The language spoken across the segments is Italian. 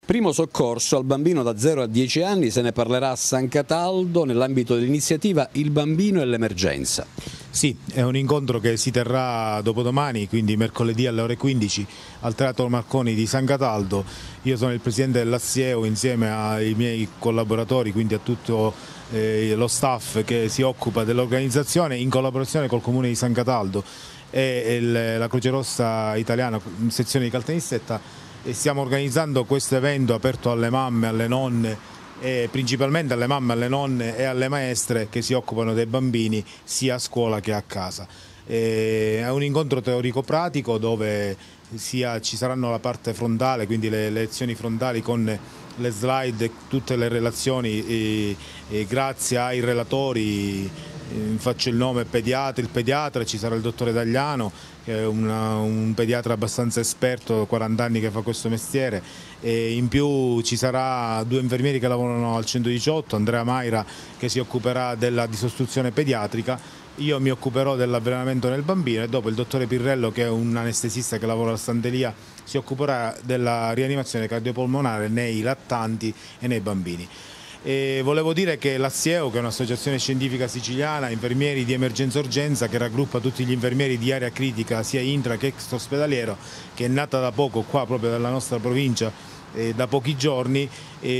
Primo soccorso al bambino da 0 a 10 anni, se ne parlerà a San Cataldo nell'ambito dell'iniziativa Il bambino e l'emergenza. Sì, è un incontro che si terrà dopodomani, quindi mercoledì alle ore 15 al Teatro Marconi di San Cataldo. Io sono il presidente dell'Assieo insieme ai miei collaboratori, quindi a tutto lo staff che si occupa dell'organizzazione in collaborazione col Comune di San Cataldo e la Croce Rossa Italiana, sezione di Caltanissetta. E stiamo organizzando questo evento aperto alle mamme, alle nonne, e principalmente alle mamme, alle nonne e alle maestre che si occupano dei bambini sia a scuola che a casa. È un incontro teorico-pratico dove ci saranno la parte frontale, quindi le lezioni frontali con le slide e tutte le relazioni, grazie ai relatori. Faccio il nome il pediatra, ci sarà il dottore Tagliano che è un pediatra abbastanza esperto, 40 anni che fa questo mestiere, e in più ci sarà 2 infermieri che lavorano al 118, Andrea Maira che si occuperà della disostruzione pediatrica, io mi occuperò dell'avvelenamento nel bambino e dopo il dottore Pirrello, che è un anestesista che lavora alla Stantelia, si occuperà della rianimazione cardiopolmonare nei lattanti e nei bambini. E volevo dire che l'Assieo, che è un'associazione scientifica siciliana, infermieri di emergenza-urgenza, che raggruppa tutti gli infermieri di area critica sia intra che extra-ospedaliero, che è nata da poco qua proprio dalla nostra provincia, da pochi giorni,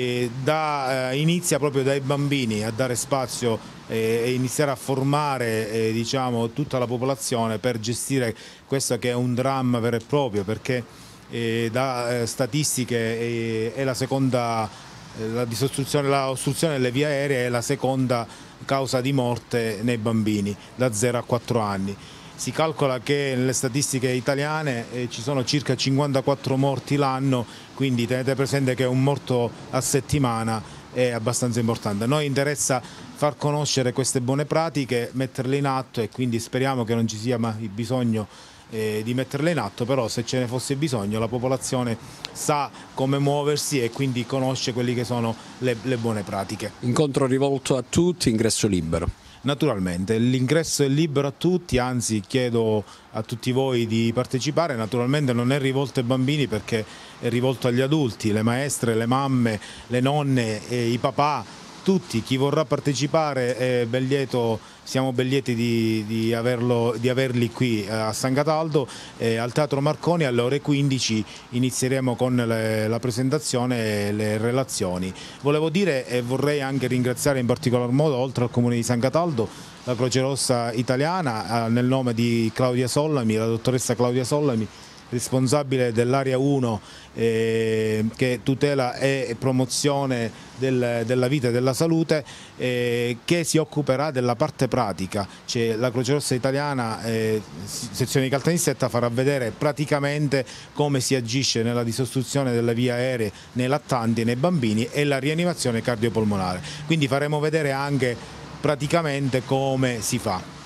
inizia proprio dai bambini a dare spazio e iniziare a formare diciamo, tutta la popolazione per gestire questo che è un dramma vero e proprio, perché da statistiche è la seconda. L'ostruzione delle vie aeree è la seconda causa di morte nei bambini da 0 a 4 anni. Si calcola che nelle statistiche italiane ci sono circa 54 morti l'anno, quindi tenete presente che un morto a settimana è abbastanza importante. A noi interessa far conoscere queste buone pratiche, metterle in atto e quindi speriamo che non ci sia mai bisogno di metterle in atto, però se ce ne fosse bisogno la popolazione sa come muoversi e quindi conosce quelli che sono le buone pratiche. Incontro rivolto a tutti, ingresso libero. Naturalmente, l'ingresso è libero a tutti, anzi chiedo a tutti voi di partecipare, naturalmente non è rivolto ai bambini perché è rivolto agli adulti, le maestre, le mamme, le nonne, i papà, tutti, chi vorrà partecipare siamo ben lieti di averli qui a San Cataldo, al Teatro Marconi alle ore 15 inizieremo con la presentazione e le relazioni. Volevo dire e vorrei anche ringraziare in particolar modo, oltre al Comune di San Cataldo, la Croce Rossa Italiana nel nome di Claudia Sollami, la dottoressa Claudia Sollami, responsabile dell'area 1 che tutela e promozione della vita e della salute, che si occuperà della parte pratica. Cioè, la Croce Rossa Italiana, sezione di Caltanissetta, farà vedere praticamente come si agisce nella disostruzione delle vie aeree nei lattanti e nei bambini e la rianimazione cardiopolmonare. Quindi faremo vedere anche praticamente come si fa.